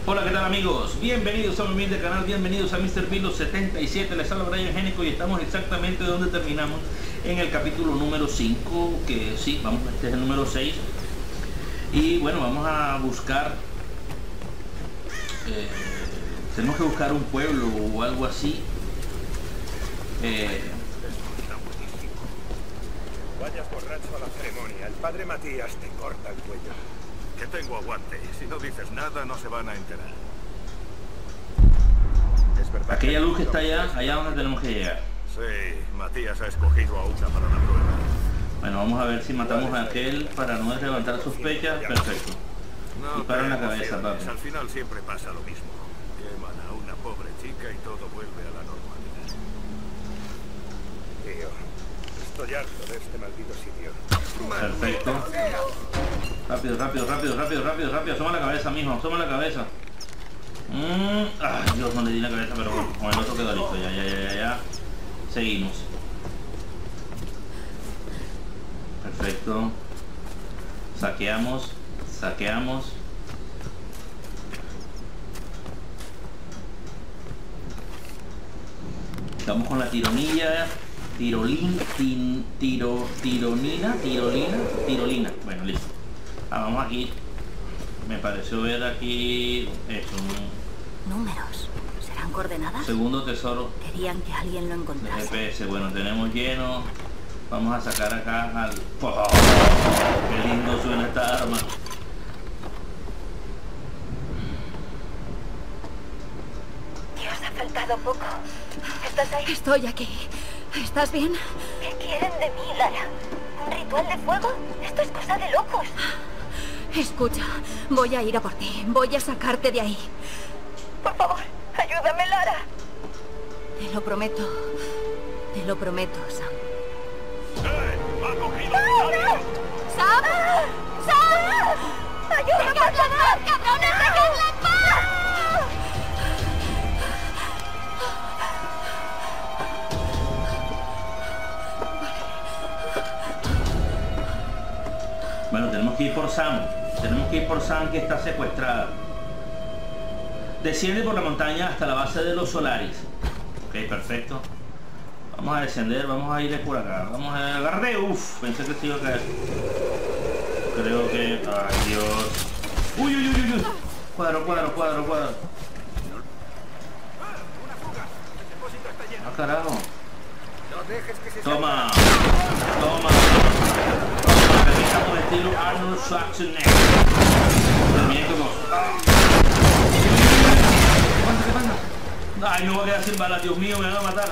Hola, ¿qué tal amigos? Bienvenidos a mi humilde canal, bienvenidos a Mr. Vilo 77, les habla Brian Génico y estamos exactamente donde terminamos en el capítulo número 5, que sí, vamos, este es el número 6. Y bueno, vamos a buscar, tenemos que buscar un pueblo o algo así. Vayas borracho a la ceremonia, el padre Matías te corta el cuello. Que tengo aguante. Si no dices nada, no se van a enterar. Es verdad. Aquella luz que está allá donde tenemos que llegar. Sí, Matías ha escogido a una para la prueba. Bueno, vamos a ver si matamos a aquel para no levantar sospechas. Perfecto. No, Dispara en la te cabeza, emociones. papi. Al final siempre pasa lo mismo. Queman a una pobre chica y todo vuelve a la normalidad. Tío, estoy harto de este maldito sitio. Perfecto. Rápido, rápido, rápido, rápido, rápido, rápido. Asoma la cabeza, mijo, asoma la cabeza. Ay, Dios, no le di la cabeza, pero bueno, con el otro quedó listo. Ya. Seguimos. Perfecto. Saqueamos. Estamos con la tironilla. Tirolina. Bueno, listo. Vamos aquí. Me pareció ver aquí eso, Números. ¿Serán coordenadas? segundo tesoro Querían que alguien lo de encontrase. GPS. Bueno, tenemos lleno. Vamos a sacar acá al... ¡Oh! ¡Qué lindo suena esta arma! Dios, ha faltado poco. ¿Estás ahí? Estoy aquí. ¿Estás bien? ¿Qué quieren de mí, Lara? ¿Un ritual de fuego? Esto es cosa de locos. Escucha, voy a ir a por ti. Voy a sacarte de ahí. Por favor, ayúdame, Lara. Te lo prometo. Te lo prometo, Sam. ¡Ha cogido ¡Sam! ¡Sam! ¡Ayúdame, por favor! ¡Cabrones, dejadla en paz! Bueno, tenemos que ir por Sam. Que está secuestrada. Desciende por la montaña hasta la base de los Solaris. Ok, perfecto. Vamos a descender, vamos a ir por acá. Vamos a agarrar. Uf, pensé que se iba a caer. Creo que... Ay, Dios. Uy. Cuadro. Ah, carajo. No dejes que se Toma. Estamos estilo Arnold Schwarzenegger. También como... ¿Qué pasa? Ay, me voy a quedar sin balas, Dios mío, me van a matar.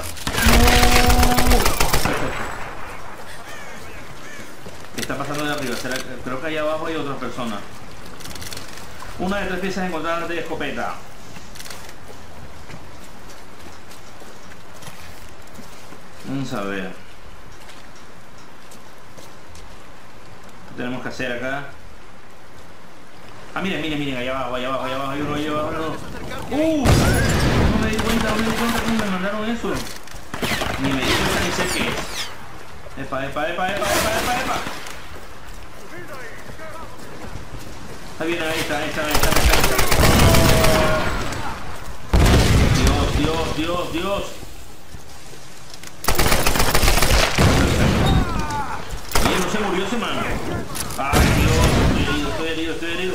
¿Qué está pasando de arriba? Creo que allá abajo hay otras personas. Una de 3 piezas encontradas de escopeta. Vamos a ver. ¿Qué tenemos que hacer acá? Ah, miren, allá abajo hay uno. No me di cuenta cómo me mandaron eso. Ni me di cuenta ni sé qué es. Epa. Ahí está. Dios. Oye, no se murió ese man. Ay, Dios, estoy herido.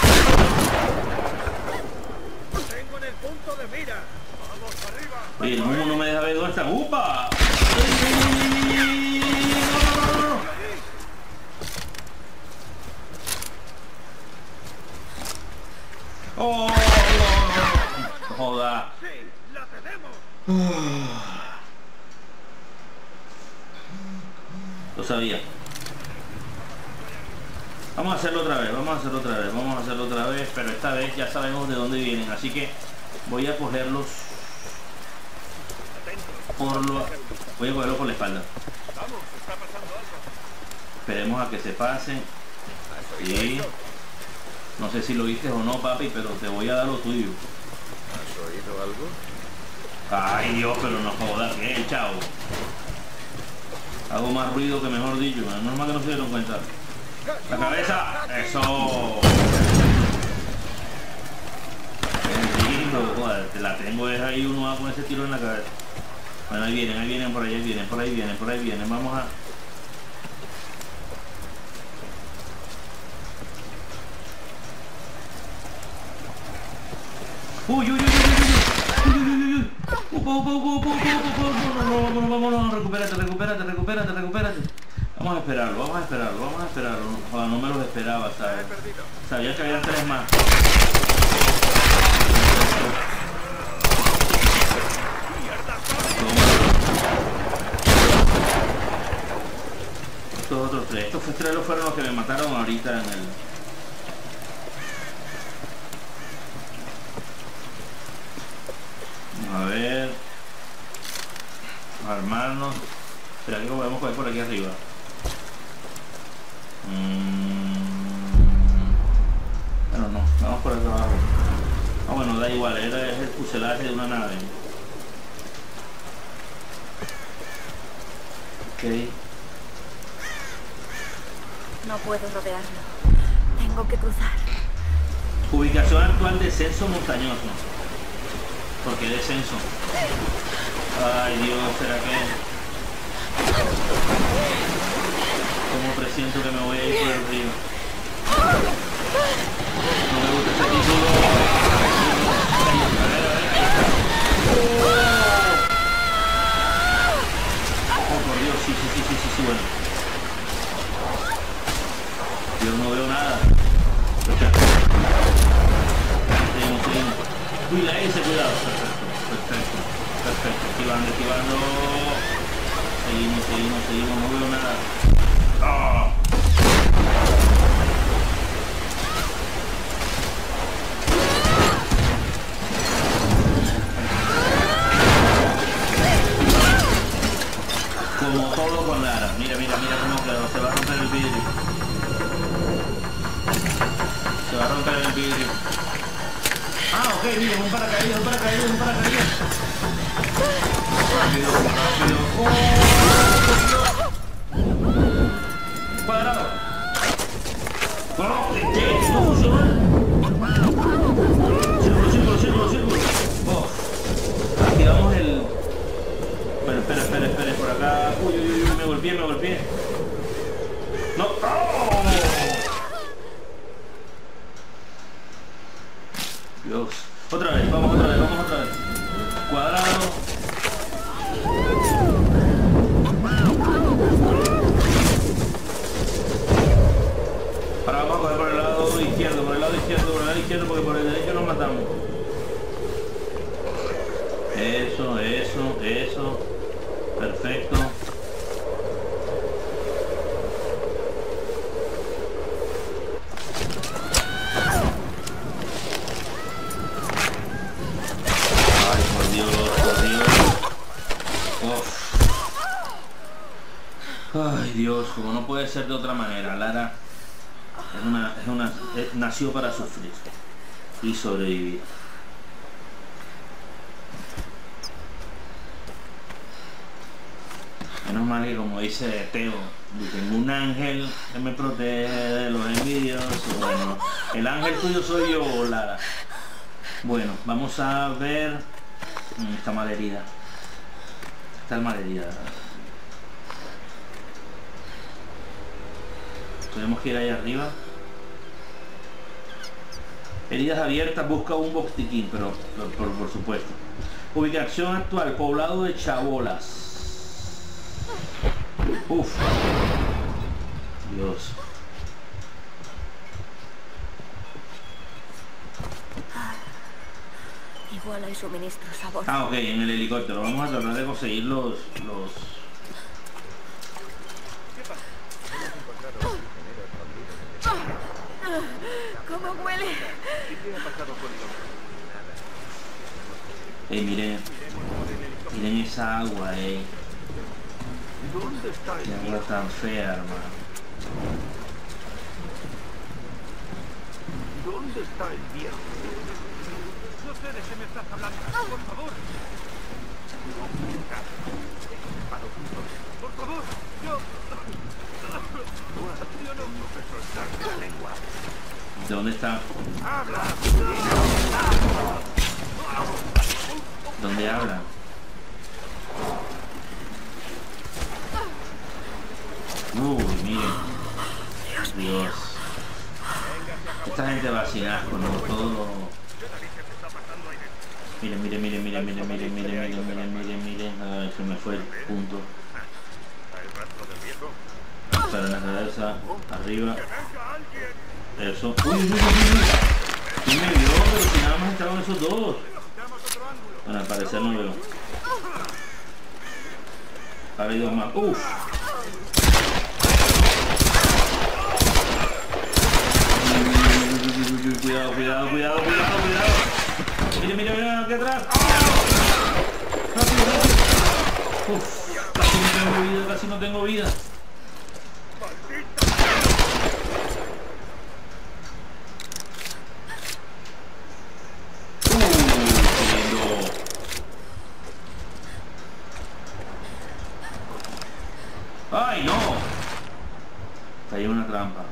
tengo en el punto de mira. Vamos arriba. Oye, el humo no me deja ver dónde está. ¡Upa! No. ¡Oh! Joda. Sí, la tenemos. Lo sabía. Vamos a hacerlo otra vez, pero esta vez ya sabemos de dónde vienen, así que voy a cogerlos por la espalda. Vamos, está pasando algo. Esperemos a que se pasen. Sí. No sé si lo viste o no, papi, pero te voy a dar lo tuyo. ¿Has oído algo? Ay, Dios, pero no jodas, ¿qué, chavo? Hago más ruido que mejor dicho, menos mal que no se dieron cuenta. La cabeza, eso. pero joder, te la tengo es ahí, uno va con ese tiro en la cabeza. Bueno, ahí vienen, por ahí vienen, vamos a... Uy, vámonos, recupérate. Vamos a esperarlo. Joder, no me los esperaba, ¿sabes? Sabía que había 3 más. Estos otros 3. Estos 3 fueron los que me mataron ahorita en el... A ver, armarnos. Espera que lo podemos coger por aquí arriba. Bueno, no, vamos por acá abajo. Ah, bueno, da igual, es el fuselaje de una nave. Ok. No puedo rodearlo. Tengo que cruzar. Ubicación actual, descenso montañoso. ¿Por qué descenso? Ay Dios, ¿será que? Como presiento que me voy a ir por el río. No me gusta ese título. A ver. Oh, por Dios, sí, bueno. Yo no veo nada. Seguimos. Uy, la S, cuidado. Perfecto. Esquivando. Seguimos, no veo nada. ¡Oh! Como todo con Lara. Mira cómo quedó. Se va a romper el vidrio. Ah, ok, mira, un paracaídas. Rápido. ¡Oh! Cuadrado. ¿Qué? ¿No funciona? Círculo. Oh. Activamos el... Espera, por acá. Uy, me golpeé. No. ¡Oh! Dios. Vamos otra vez. Cuadrado. Ahora vamos a coger por el lado izquierdo, porque por el derecho nos matamos. Eso. Perfecto. Ay Dios, como no puede ser de otra manera, Lara nació para sufrir y sobrevivir. Menos mal que, como dice Teo, yo tengo un ángel que me protege de los envidiosos. Bueno, el ángel tuyo soy yo, Lara. Bueno, vamos a ver. Está malherida. Tenemos que ir ahí arriba. Heridas abiertas, busca un botiquín, pero por supuesto. Ubicación actual, poblado de Chabolas. Uf. Dios. Igual hay suministros a bordo. Ah, ok, en el helicóptero. Vamos a tratar de conseguir los... ¿Cómo huele? Miren esa agua, ¿Dónde está el Qué agua viejo? tan fea, hermano. ¿Dónde está el viejo? No sé de qué me estás hablando. Por favor. Por favor, yo no puedo soltar la lengua. ¿De dónde está? ¡Habla! ¿Dónde hablan? Uy, miren. Dios. Esta gente va sin asco, ¿no? Todo... Miren, miren, miren, miren, miren, miren, miren, miren, miren, miren, miren. Ay, se me fue el punto. Para la cabeza, arriba. Eso. Uy, uy, uy, uy. ¿Quién me vio? Pero si nada más estaban esos dos. Bueno, al parecer no veo. Ahora hay dos más. Uff. Cuidado, cuidado, cuidado, cuidado, cuidado. Mira, mira, mira, aquí atrás. Rápido, rápido. Uf, casi no tengo vida, casi no tengo vida. ¡Ay, no! Hay una trampa.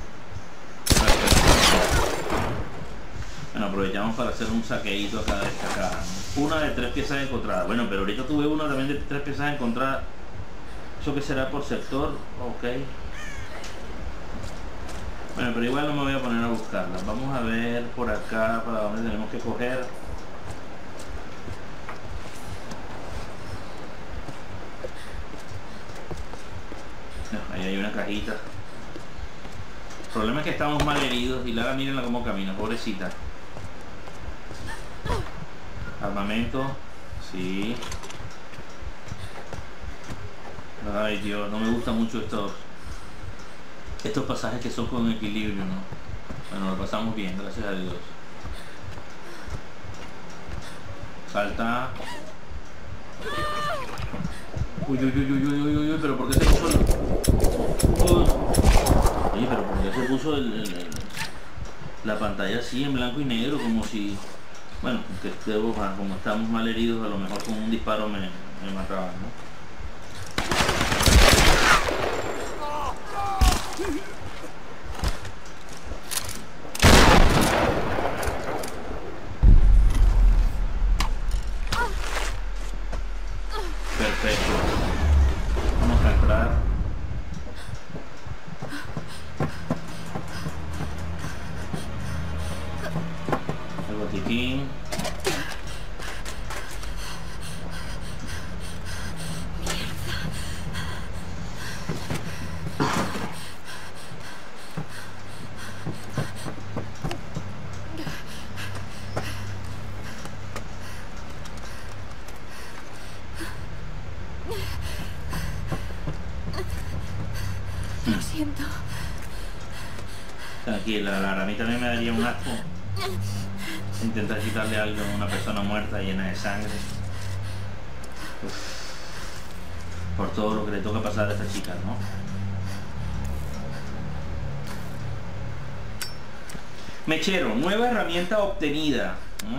Bueno, aprovechamos para hacer un saqueíto acá de esta caja. Una de 3 piezas encontradas. Bueno, pero ahorita tuve una también de 3 piezas encontradas. ¿Eso que será por sector? Ok. Bueno, pero igual no me voy a poner a buscarlas. Vamos a ver por acá para dónde tenemos que coger. No, ahí hay una cajita. El problema es que estamos mal heridos y Lara, mírenla cómo camina, pobrecita. Armamento, sí. Ay Dios, no me gustan mucho estos pasajes que son con equilibrio, ¿no? Bueno, lo pasamos bien, gracias a Dios. Salta. Uy, uy, uy, uy, uy, uy, uy, pero ¿por qué se puso Oye, pero ¿por qué se puso la pantalla así en blanco y negro? Como si... Bueno, como estamos mal heridos, a lo mejor con un disparo me mataban, ¿no? Perfecto. Vamos a entrar. El botiquín. Lo siento. Tranquila, Lara, a mí también me daría un asco intentar quitarle algo a una persona muerta llena de sangre. Uf. Por todo lo que le toca pasar a esta chica, ¿no? Mechero, nueva herramienta obtenida.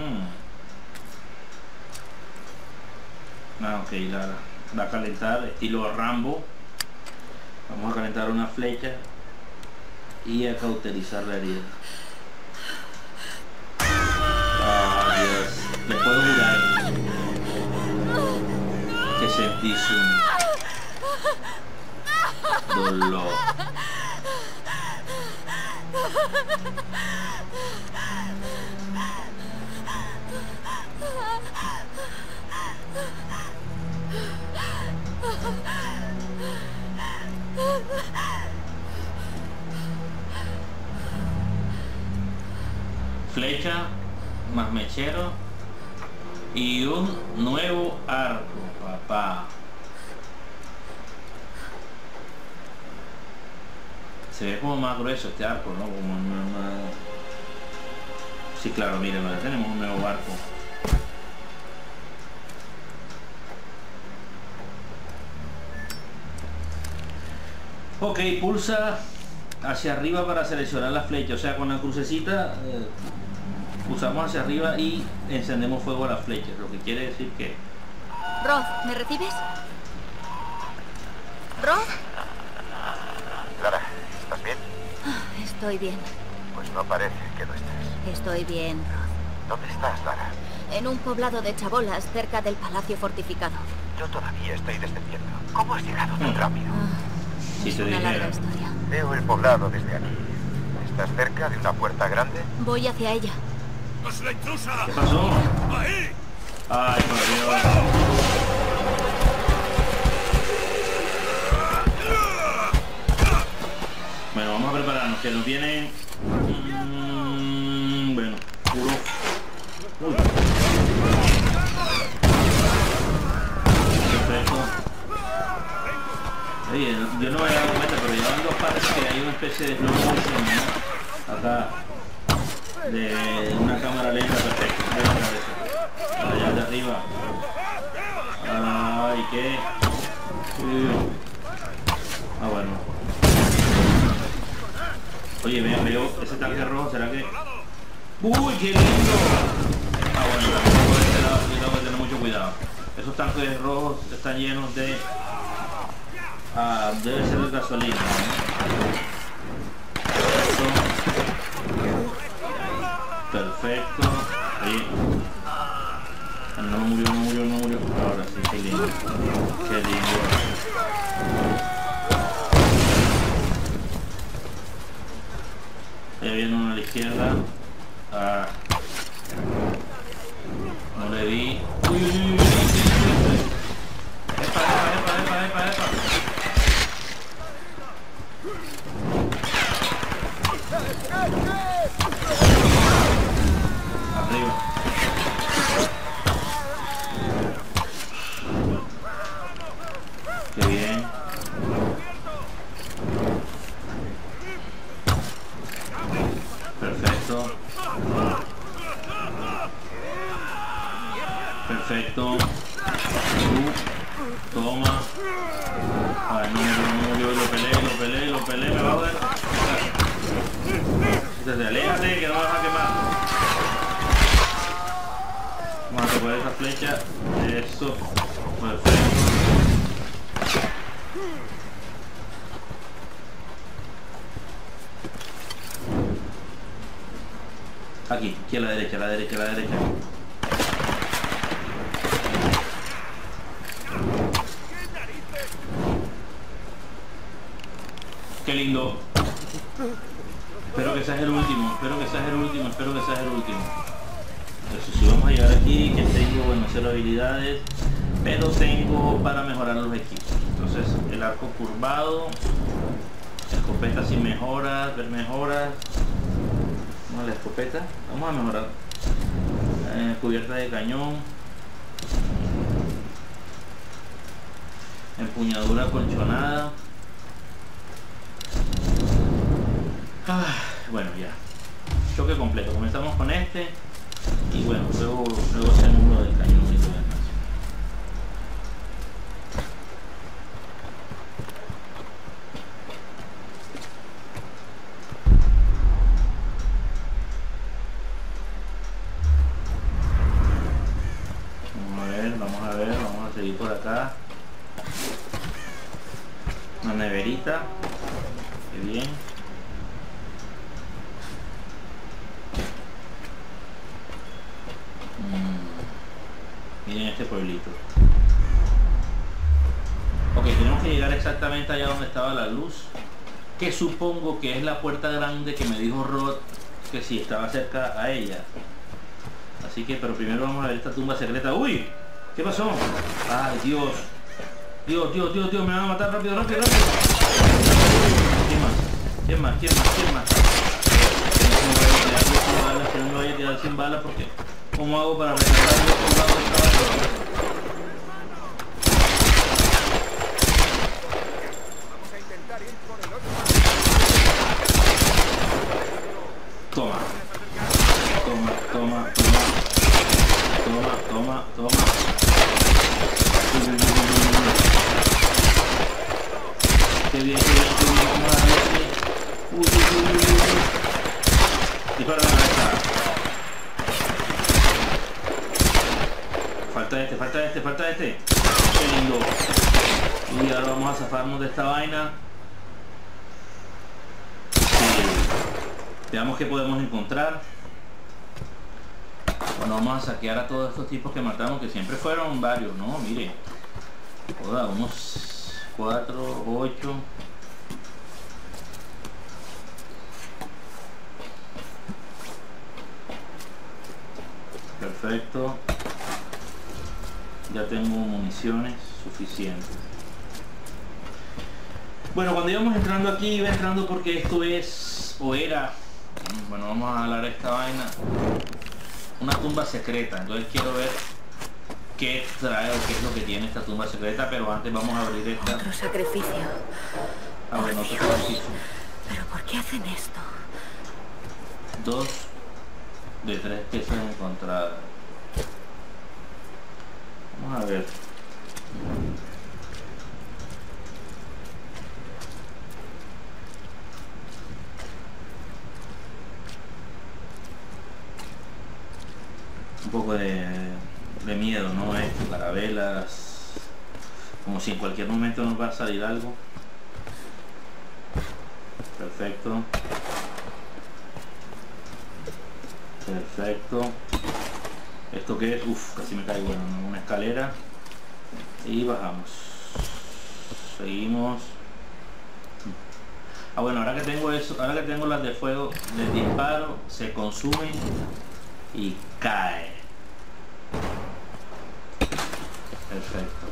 Ok, Lara, va a calentar estilo Rambo. Vamos a calentar una flecha y a cauterizar la herida. Ah, Dios. Le puedo jurar que sentís un dolor. Flecha más mechero y un nuevo arco, papá. Se ve como más grueso este arco, ¿no? Como más... Sí, claro, miren, ya tenemos un nuevo arco. Ok, pulsa hacia arriba para seleccionar la flecha, o sea, con la crucecita pulsamos hacia arriba y encendemos fuego a la flecha, lo que quiere decir que... Roth, ¿me recibes? ¿Roth? Lara, ¿estás bien? Estoy bien. Pues no parece que lo estés. Estoy bien, Roth. ¿Dónde estás, Lara? En un poblado de chabolas cerca del palacio fortificado. Yo todavía estoy descendiendo. ¿Cómo has llegado tan rápido? Si Es te una larga dijera. historia. Veo el poblado desde aquí. ¿Estás cerca de una puerta grande? Voy hacia ella. ¡Es la intrusa! ¿Qué pasó? ¡Ahí! Ay, por Dios. Bueno, vamos a prepararnos, que nos viene... bueno, puro... Uy. Perfecto. Oye, yo no me he dado cuenta, pero llevan dos partes que hay una especie de slow motion, ¿no? Acá. De una cámara lenta, perfecto. Allá de arriba. Ay, ¿qué? Ah, bueno. Oye, veo ese tanque rojo, ¿será que...? ¡Uy, qué lindo! Ah, bueno, por este lado yo tengo que tener mucho cuidado. Esos tanques rojos están llenos de... debe ser de gasolina, ¿no? Perfecto. Oye. No murió. Ahora sí, qué lindo. Qué lindo. Ahí viene uno a la izquierda. No le vi. Uy. Epa. Arriba. Qué bien. Perfecto. Toma. Ay, no, lo peleé, me va a joder. Entonces, aléjate que no me vas a quemar. Vamos a tocar esa flecha. Eso. Perfecto. Aquí a la derecha. Qué lindo. Espero que seas el último. Eso sí, vamos a llegar aquí, que tengo, bueno, 0 habilidades, pero tengo para mejorar los equipos. Entonces, el arco curvado, escopeta sin mejoras, ver mejoras. Vamos a la escopeta, vamos a mejorar. Cubierta de cañón. Empuñadura colchonada. Bueno, ya. Choque completo. Comenzamos con este. Y bueno, luego hacemos uno del cañón y todo demás. Vamos a seguir por acá. Una neverita. Qué bien. Miren este pueblito. Ok, tenemos que llegar exactamente allá donde estaba la luz, que supongo que es la puerta grande que me dijo Rod que si estaba cerca a ella. Así que, pero primero vamos a ver esta tumba secreta. ¡Uy! ¿Qué pasó? ¡Ay, Dios! Dios, me van a matar rápido. ¿Quién más? Que no me vaya a quedar sin balas porque... ¿Cómo hago para regresar al otro lado del caballo? Vamos a intentar ir por el otro. Toma. Qué bien. Vamos a darle aquí. Uy. Dispara la cabeza. Falta este. Qué lindo. Y ahora vamos a zafarnos de esta vaina. Veamos qué podemos encontrar. Bueno, vamos a saquear a todos estos tipos que matamos, que siempre fueron varios, ¿no? Mire. Joda, unos 4, 8. Perfecto. Ya tengo municiones suficientes. Bueno, cuando íbamos entrando aquí, iba entrando porque esto es, o era, bueno, vamos a hablar de esta vaina, una tumba secreta. Entonces quiero ver qué trae o qué es lo que tiene esta tumba secreta, pero antes vamos a abrir esta. Otro sacrificio. A ver, otro Dios. sacrificio. ¿Pero por qué hacen esto? 2 de 3 piezas encontradas. Vamos a ver. Un poco de miedo, ¿no? Esto, carabelas. Como si en cualquier momento nos va a salir algo. Perfecto. Perfecto. ¿Esto qué es? Uf, casi me caigo. Bueno, una escalera. Y bajamos. Seguimos. Ah, bueno, ahora que tengo eso, ahora que tengo las de fuego, les disparo, se consumen y cae. Perfecto.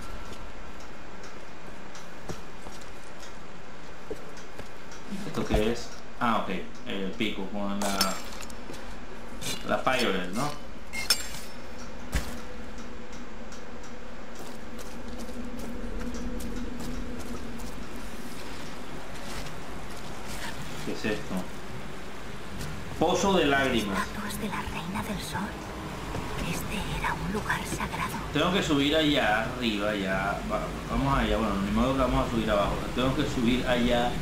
¿Esto qué es? Ah, ok. El pico con la Fireball, ¿no? ¿Qué es esto? Pozo de lágrimas. Estatuas de la Reina del Sol. Este era un lugar sagrado. Tengo que subir allá arriba, allá. Vamos allá, bueno, ni modo que vamos a subir abajo. Tengo que subir allá.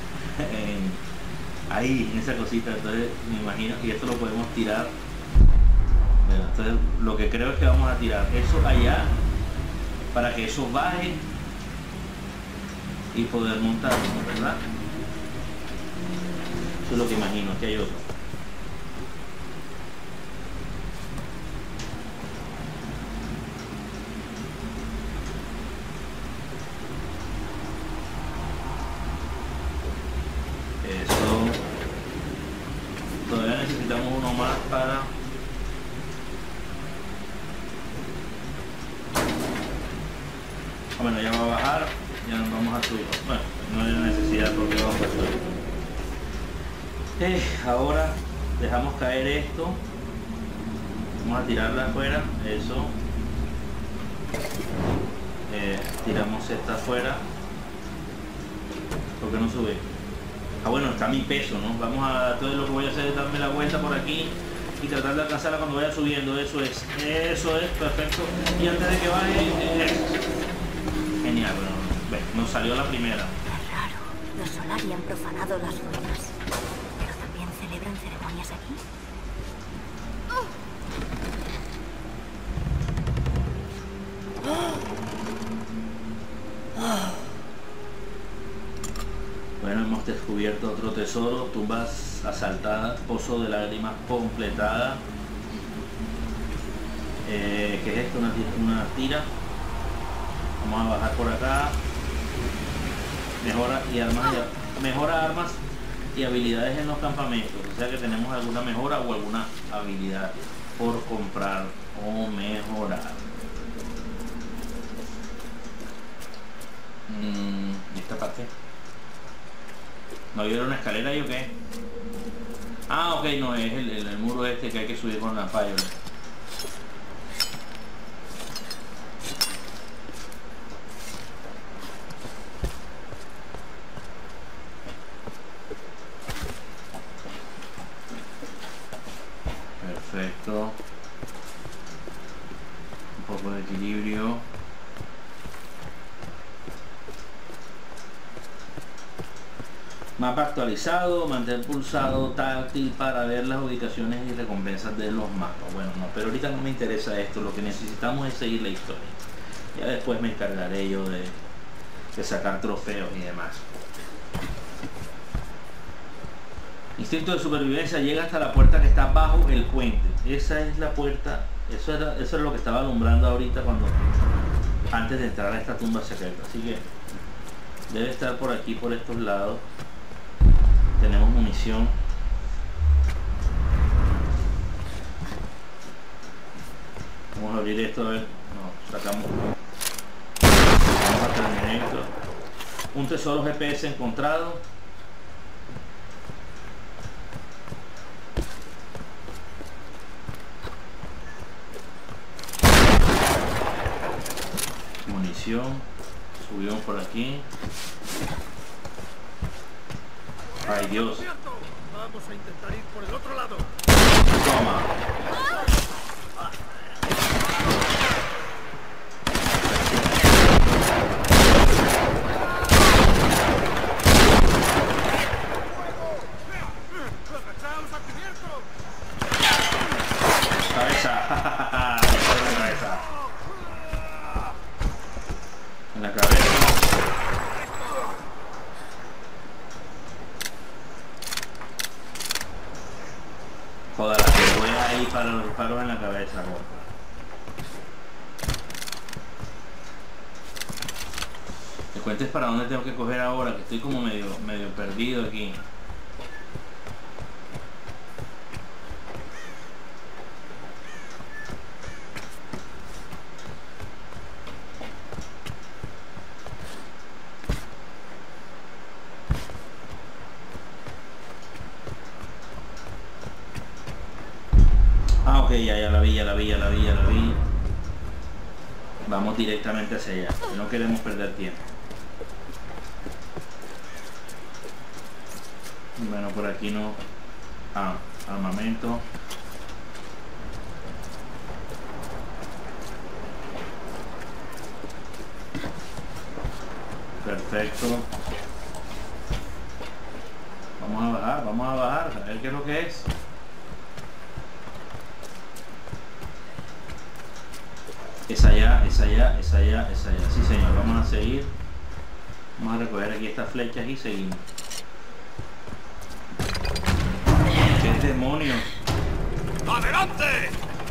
Ahí, en esa cosita. Entonces me imagino, y esto lo podemos tirar. Bueno, entonces lo que creo es que vamos a tirar eso allá para que eso baje y poder montarlo, ¿verdad? Eso es lo que imagino, que hay otro. Todavía necesitamos uno más para... Bueno, ya va a bajar, ya nos vamos a subir. Bueno, no hay necesidad porque vamos a subir. Ahora dejamos caer esto. Vamos a tirarla afuera, eso. Tiramos esta afuera. ¿Por qué no sube? Ah, bueno, está mi peso, ¿no? Vamos a... Todo lo que voy a hacer es darme la vuelta por aquí y tratar de alcanzarla cuando vaya subiendo. Eso es, perfecto. Y antes de que baje... Genial, bueno, nos salió la primera. Qué raro. Los Solari han profanado las ruinas. ¿Pero también celebran ceremonias aquí? Bueno, hemos descubierto otro tesoro, tumbas asaltadas, pozo de lágrimas completada. ¿Qué es esto? Una tira. Vamos a bajar por acá. Mejora armas y habilidades en los campamentos. O sea que tenemos alguna mejora o alguna habilidad por comprar o mejorar. ¿Esta parte? ¿No vieron una escalera ahí o qué? Ah, ok, no, es el muro este que hay que subir con la Fireball. Perfecto. Un poco de equilibrio. Mapa actualizado, mantener pulsado táctil para ver las ubicaciones y recompensas de los mapas. Bueno, no, pero ahorita no me interesa esto, lo que necesitamos es seguir la historia. Ya después me encargaré yo de sacar trofeos y demás. Instinto de supervivencia, llega hasta la puerta que está bajo el puente. Esa es la puerta, eso es lo que estaba alumbrando ahorita antes de entrar a esta tumba secreta. Así que debe estar por aquí, por estos lados. Tenemos munición. Vamos a abrir esto, a ver. No, sacamos. Vamos a terminar esto. Un tesoro GPS encontrado. Munición. Subimos por aquí. Ay, Dios. Vamos a intentar ir por el otro lado. Toma. Cabeza. En la cabeza. Joder, la que voy ahí para los disparos en la cabeza, gorda. Me cuentes para dónde tengo que coger ahora, que estoy como medio perdido aquí. Ah, ok, ya la vi. Vamos directamente hacia allá, no queremos perder tiempo. Bueno, por aquí no. Ah, armamento. Perfecto. Vamos a bajar, a ver qué es lo que es. Es allá. Sí, señor, vamos a seguir. Vamos a recoger aquí estas flechas y seguimos. ¿Qué demonios? ¡Adelante!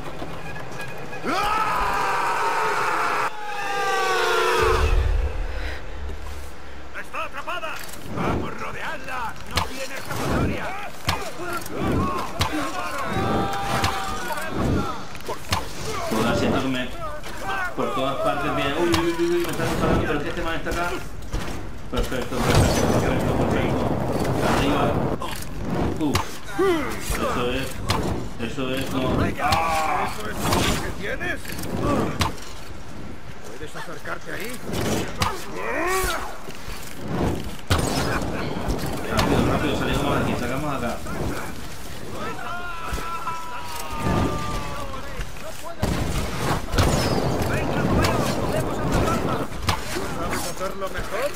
¡Está atrapada! ¡Vamos, rodeadla! ¡No tiene escapatoria! Joder, siento que por todas partes viene. Uy, me está disparando, pero es que este man está acá. Perfecto. Arriba. Eso es, no. ¿Eso es todo lo que tienes? ¿Puedes acercarte ahí? Rápido, salimos de aquí, sacamos acá. ¿Sabes hacerlo mejor?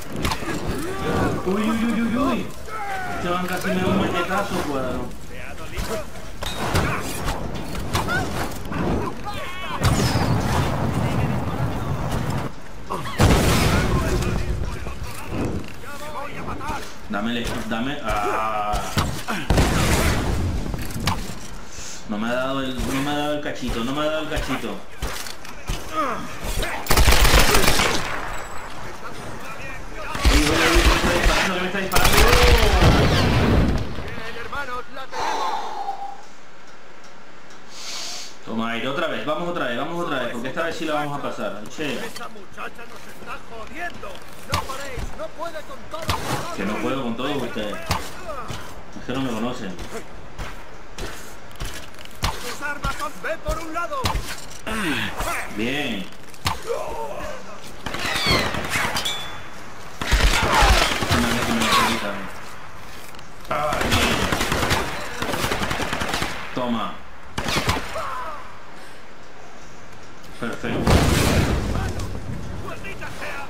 Uy. Este man casi me da un muñecazo, cuadro. ¿Te ha dolido? Dame. Ah. No me ha dado el cachito. Uy, me está disparando. Bien, hermanos, la tenemos. Toma aire, otra vez, vamos otra vez, porque esta vez sí la vamos a pasar. Che, Esa muchacha nos está jodiendo. No paréis, no puede con todo. que no puedo con todos ustedes. Es que no me conocen. Tus armas son... ¡Ve por un lado! Bien. Toma. Perfecto. ¡Maldita sea!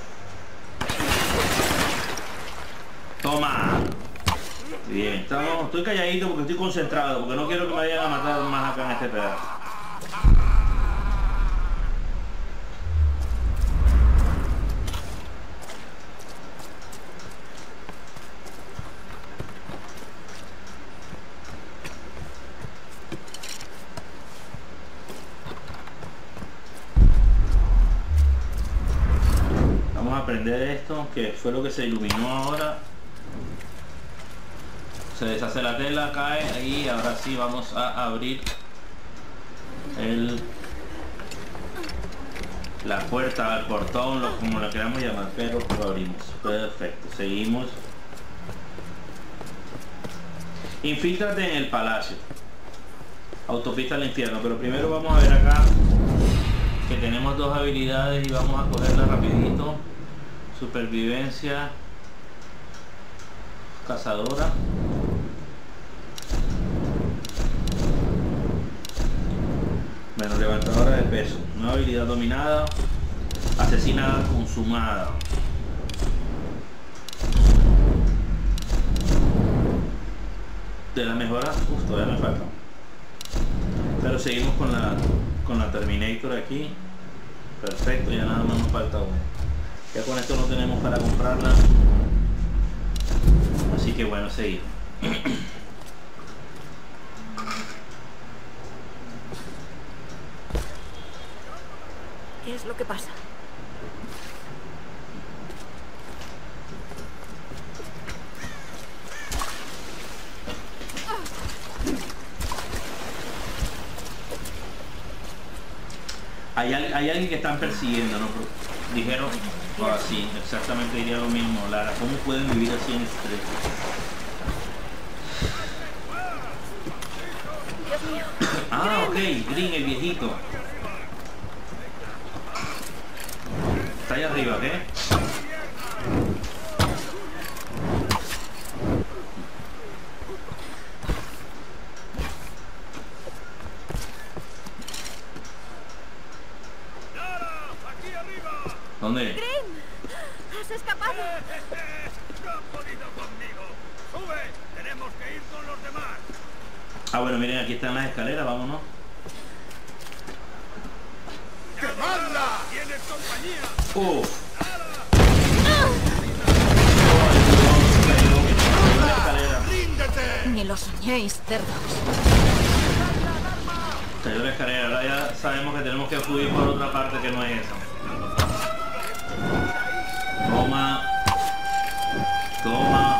Toma. Bien, estamos estoy calladito porque estoy concentrado, porque no quiero que me vayan a matar más acá en este pedazo. Vamos a prender esto, que fue lo que se iluminó ahora. Se deshace la tela, cae ahí. Ahora sí vamos a abrir la puerta, el portón, como lo queramos llamar, pero lo abrimos. Perfecto, seguimos. Infíltrate en el palacio. Autopista al infierno, pero primero vamos a ver acá que tenemos dos habilidades y vamos a cogerlas rapidito. Supervivencia, cazadora. Bueno, levantadora de peso. Nueva habilidad dominada. Asesinada consumada. De la mejora, todavía me falta. Pero seguimos con la Terminator aquí. Perfecto, ya nada más nos falta uno. Ya con esto no tenemos para comprarla. Así que bueno, seguimos. ¿Qué es lo que pasa? Hay alguien que están persiguiendo, ¿no? Dijeron, sí, exactamente diría lo mismo. Lara, ¿cómo pueden vivir así en estrés? Dios mío. Ah, ok, Green, el viejito. Está ahí arriba, ¿qué? ¿Dónde? ¡Grim! ¡Has escapado! ¡No han podido conmigo! ¡Sube! ¡Tenemos que ir con los demás! Ah, bueno, miren, aquí están las escaleras, vámonos. ¡Quemadla! ¡Tienes compañía! ¡Ríndete! Ni lo soñéis, cerdos. Cayó la escalera, ahora ya sabemos que tenemos que fluir por otra parte que no es esa. Toma. Toma.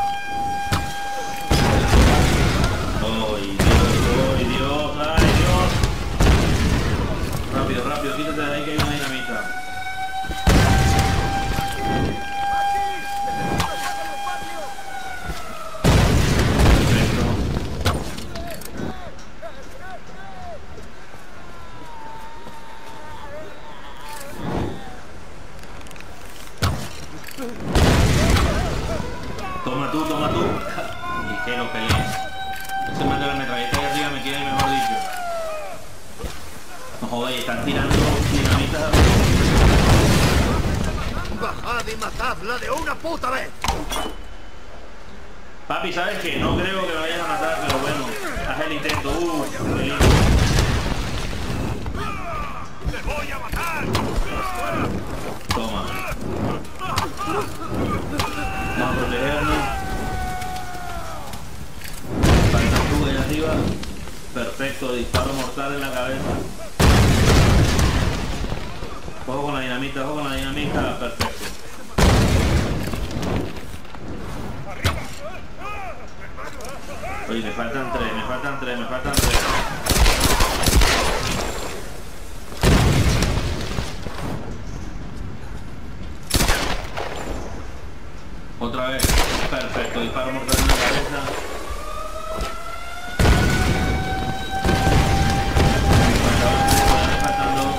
¡Ay, Dios! ¡Ay, Dios! ¡Ay, Dios! Rápido, rápido, quítate de ahí que hay una dinamita. Toma tú. Ligero que es. Ese man de la metralleta ahí arriba me tiene, mejor dicho. No joder, están tirando dinamitas a... ¡Bajad y matadla de una puta vez! Papi, ¿sabes qué? No creo que me vayas a matar, pero bueno, haz el intento. ¡Te voy a matar! Toma. Vamos a protegernos. Falta tú ahí arriba. Perfecto, disparo mortal en la cabeza. Ojo con la dinamita, perfecto. Oye, me faltan tres. Otra vez, perfecto, disparo mortal en la cabeza. Me faltan dos.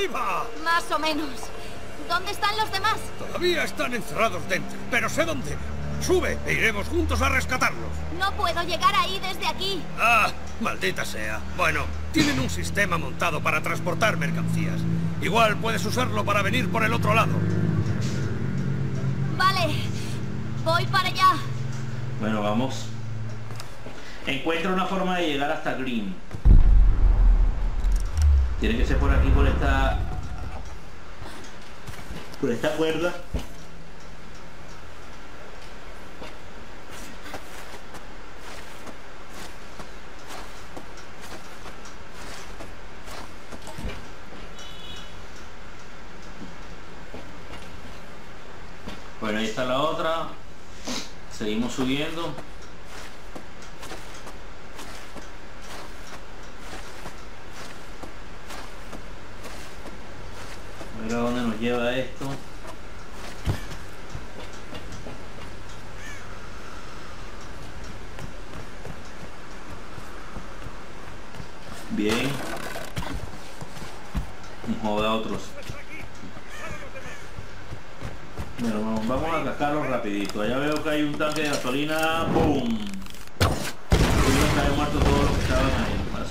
¡Arriba! Más o menos. ¿Dónde están los demás? Todavía están encerrados dentro, pero sé dónde. Sube e iremos juntos a rescatarlos. No puedo llegar ahí desde aquí. ¡Ah! Maldita sea. Bueno, tienen un sistema montado para transportar mercancías. Igual puedes usarlo para venir por el otro lado. Vale. Voy para allá. Bueno, vamos. Encuentra una forma de llegar hasta Green. Tiene que ser por aquí, por esta cuerda. Bueno, ahí está la otra. Seguimos subiendo. A ver a dónde nos lleva esto. Bien. Joda a otros. Bueno, vamos a cascarlo rapidito. Allá veo que hay un tanque de gasolina. ¡Boom! Tuvieron que haber muerto todos los que estaban ahí.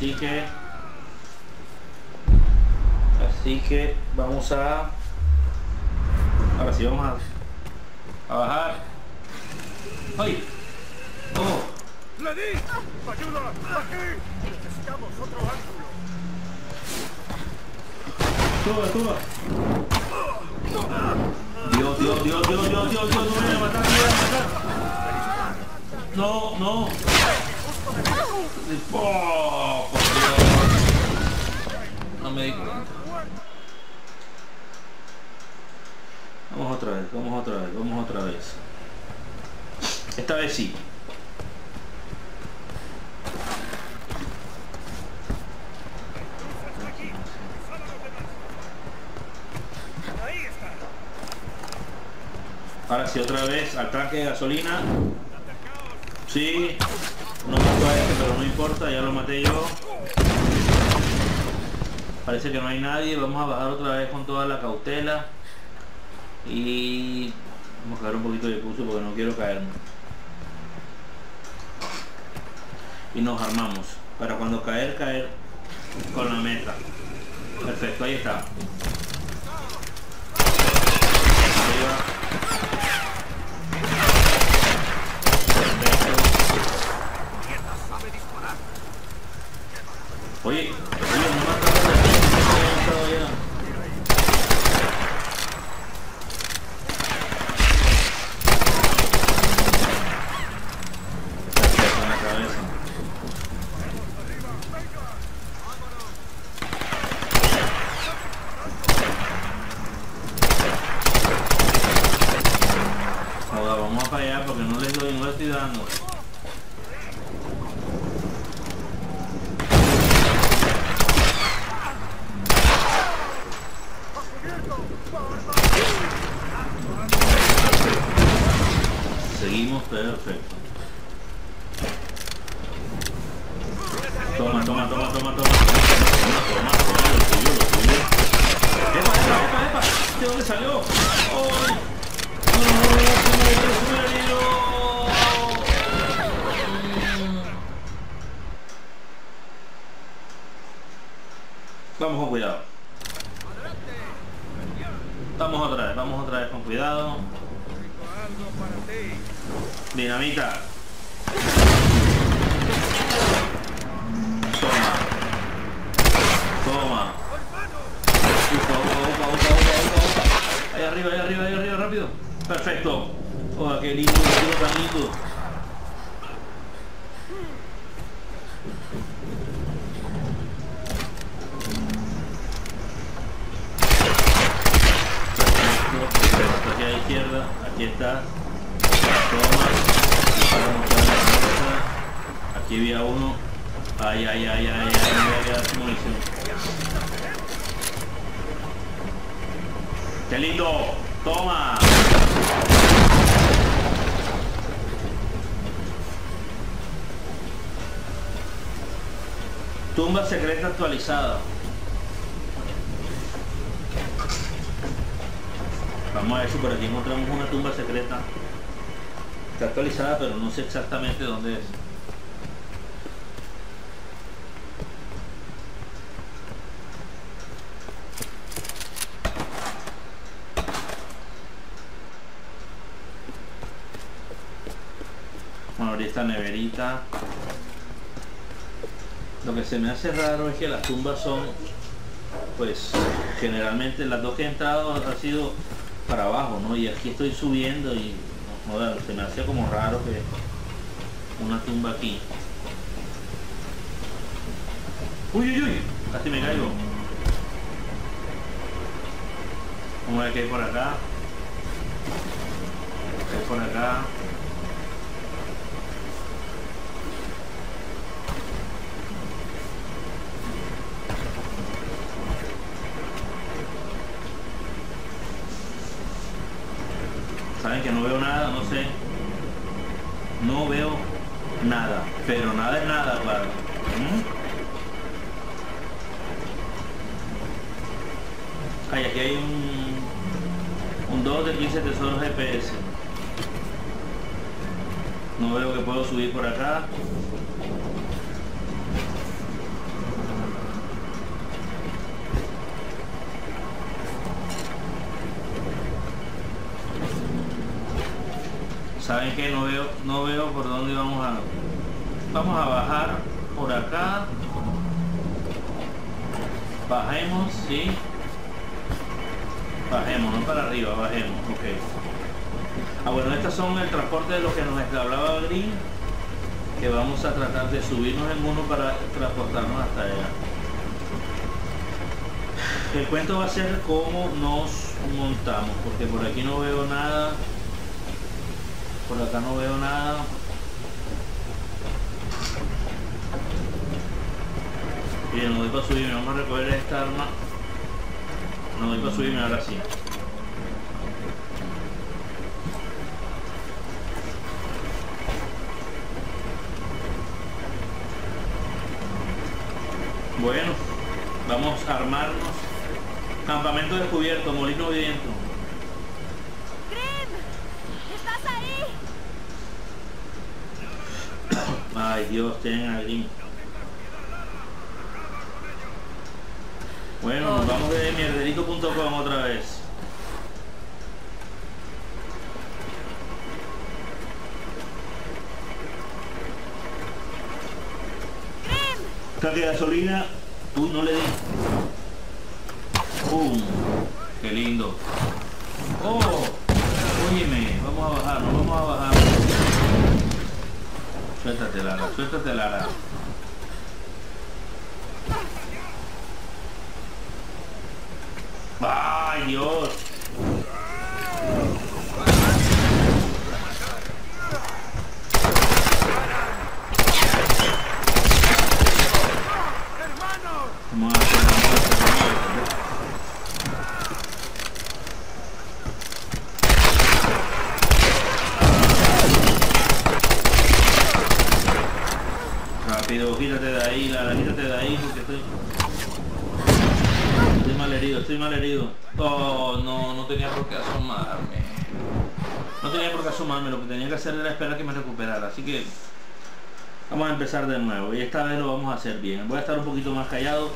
Así que vamos a... Ahora sí vamos a bajar. ¡Ay! ¡Oh! ¡Le di! ¡Ayuda! ¡Aquí! Necesitamos otro ángulo. ¡Suba! Dios, no me voy a matar, No. Oh, por Dios. No me di cuenta. Vamos otra vez. Esta vez sí. Ahora sí, otra vez al tanque de gasolina. Sí, no mató a este, pero no importa, ya lo maté yo. Parece que no hay nadie. Vamos a bajar otra vez con toda la cautela. Y vamos a caer un poquito de pulso porque no quiero caerme. Y nos armamos para cuando caer con la meta. Perfecto, ahí está. Arriba. Oye, no mataron a ya. En la cabeza. Joder, vamos para allá porque no le estoy dando. Seguimos, perfecto. Toma, lo tuyo. ¡Epa! ¿De dónde salió? ¡Ay! Vamos con cuidado. Vamos otra vez con cuidado. Dinamita. Toma. Upa. Ahí arriba, rápido. Perfecto. Oh, qué lindo, tan lindo. Perfecto. Aquí a la izquierda, aquí está. Toma. Aquí había uno. Ay, me voy a quedar sin munición. ¡Qué lindo! ¡Toma! Tumba secreta actualizada. Vamos a ver si por aquí encontramos una tumba secreta. Está actualizada, pero no sé exactamente dónde es. Bueno, abrir esta neverita. Lo que se me hace raro es que las tumbas son, pues, generalmente las dos que he entrado ha sido para abajo, ¿no? Y aquí estoy subiendo y, no, joder, se me hacía como raro que una tumba aquí. Uy, uy, uy, casi me caigo. Vamos a ver qué hay por acá. ¿Qué hay por acá? Saben que no veo nada, no sé. No veo nada, pero nada es nada, claro. Ay, aquí hay un 2 de 15 tesoros GPS. No veo que puedo subir por acá. ¿Saben qué? No veo por dónde vamos a bajar por acá. Bajemos, sí. Bajemos, no para arriba, bajemos, ok. Ah, bueno, estos son el transporte de lo que nos hablaba Green, que vamos a tratar de subirnos en uno para transportarnos hasta allá. El cuento va a ser cómo nos montamos, porque por aquí no veo nada. Por acá no veo nada. Bien, no doy para subirme, vamos a recoger esta arma. No doy para subirme, ahora sí. Bueno, vamos a armarnos. Campamento descubierto, molino de viento. Ay Dios, tienen a Green. Bueno, nos vamos de mierderito.com otra vez. Tanque de gasolina. Uy, no le di. ¡Pum! ¡Qué lindo! ¡Oh! Óyeme, vamos a bajar, nos vamos a bajar. Suéltate, Lara, suéltate, Lara. ¡Ay, Dios! Vamos a hacer rápido, quítate de ahí, Lara, quítate de ahí porque estoy mal herido. Oh, no tenía por qué asomarme. No tenía por qué asomarme, lo que tenía que hacer era esperar que me recuperara, así que vamos a empezar de nuevo y esta vez lo vamos a hacer bien. Voy a estar un poquito más callado.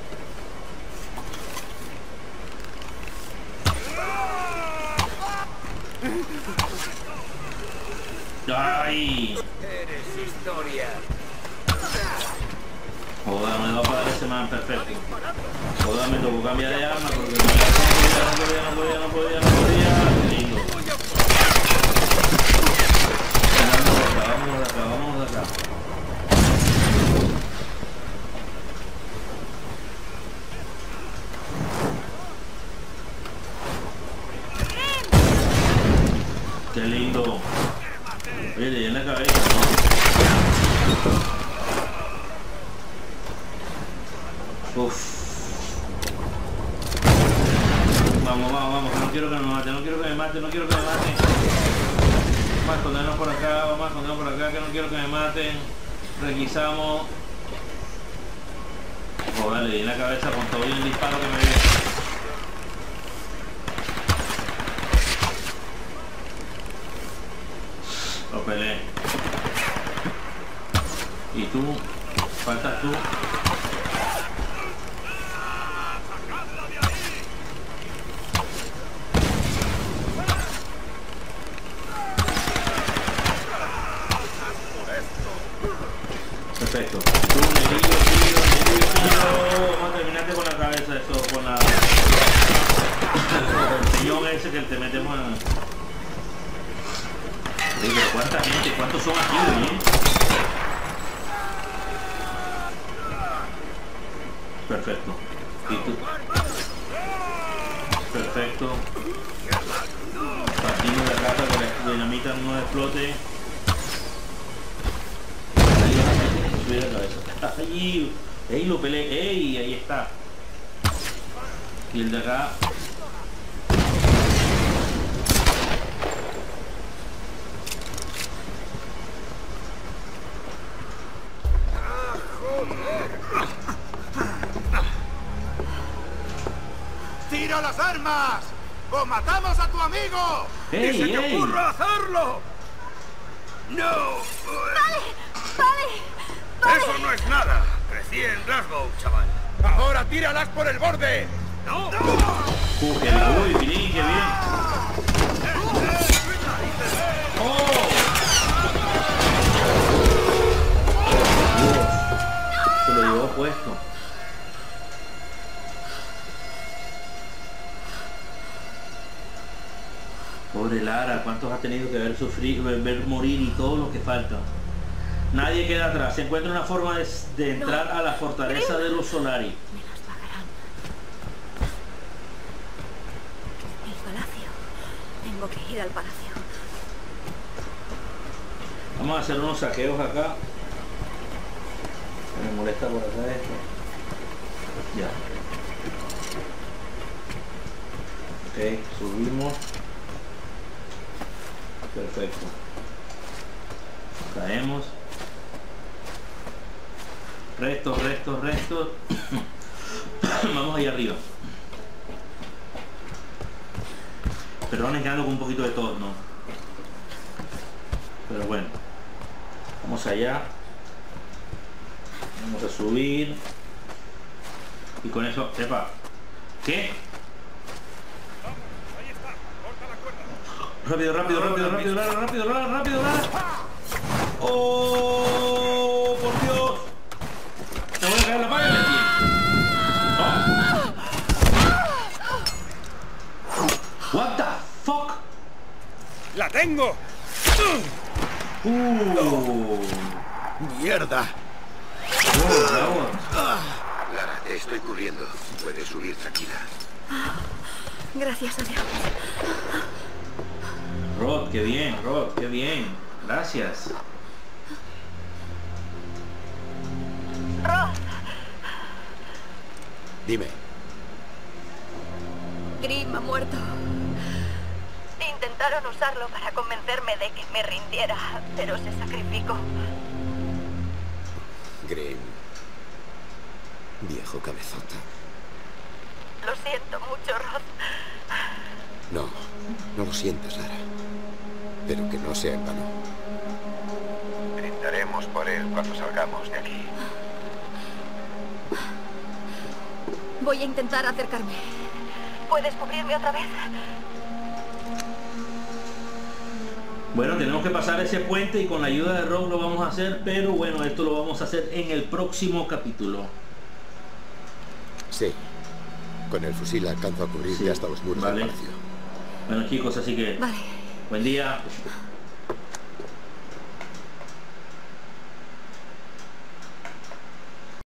¡Ay! Eres historia. Joder, me va a pagar ese man perfecto. Joder, me tocó cambiar de arma porque no podía. Qué lindo. Vámonos de acá. Qué lindo. Oye, le di en la cabeza, ¿no? Uff. Vamos, que no quiero que me mate, no quiero que me mate. Vamos a escondernos por acá, que no quiero que me maten. Requisamos. Joder, le di en la cabeza con todo el disparo que me dio. Lo peleé. Y tú, faltas tú. Perfecto. Tú, nerillo. Vamos a terminarte con la cabeza, eso, con la... el peñón ese que te metemos en... Oye, ¿cuánta gente? ¿Cuántos son aquí, oye? Perfecto. ¿Y tú? Perfecto. Partimos de acá para que la dinamita no explote. Subir la cabeza. Ahí, ey, lo peleé, ey, ahí está. Y el de acá. ¡Tira las armas! ¡O matamos a tu amigo! ¡Ey, ¡Ni se te ey! ocurra hacerlo! ¡No! Vale. ¡Eso no es nada! Crecí en Glasgow, chaval. ¡Ahora tíralas por el borde! ¡No! ¡Qué uy, bien, qué bien! ¡Oh! Dios, se lo llevó puesto. Pobre Lara, ¿cuántos ha tenido que ver sufrir, ver morir y todo lo que falta? Nadie queda atrás. Se encuentra una forma de entrar a la fortaleza de los Solari. Me las pagarán. El palacio. Tengo que ir al palacio. Vamos a hacer unos saqueos acá. Me molesta por acá esto. Ya. Ok, subimos. Perfecto. Caemos. Restos. Vamos allá arriba. Perdón, quedando con un poquito de todo, ¿no? Pero bueno. Vamos allá. Vamos a subir. Y con eso... ¡Epa! ¿Qué? Rápido. ¡Oh! ¡Por Dios! ¡Te voy a caer la paga, Messi! ¡Oh! What the fuck? ¡La tengo! ¡Mierda! Bravo. Lara, te estoy cubriendo. Puedes subir tranquila. Gracias a Dios. Rod, qué bien. Gracias. Roth, Dime. Grim ha muerto. intentaron usarlo para convencerme de que me rindiera, pero se sacrificó. Grim. Viejo cabezota. Lo siento mucho, Roth. No lo sientas, Lara. Pero que no sea en vano. Brindaremos por él cuando salgamos de aquí. Voy a intentar acercarme. ¿Puedes cubrirme otra vez? Bueno, tenemos que pasar ese puente y con la ayuda de Rob lo vamos a hacer, pero bueno, esto lo vamos a hacer en el próximo capítulo. Sí. Con el fusil alcanzo a cubrirte Sí, hasta los muros vale. del palacio. Bueno, chicos, así que Vale. buen día.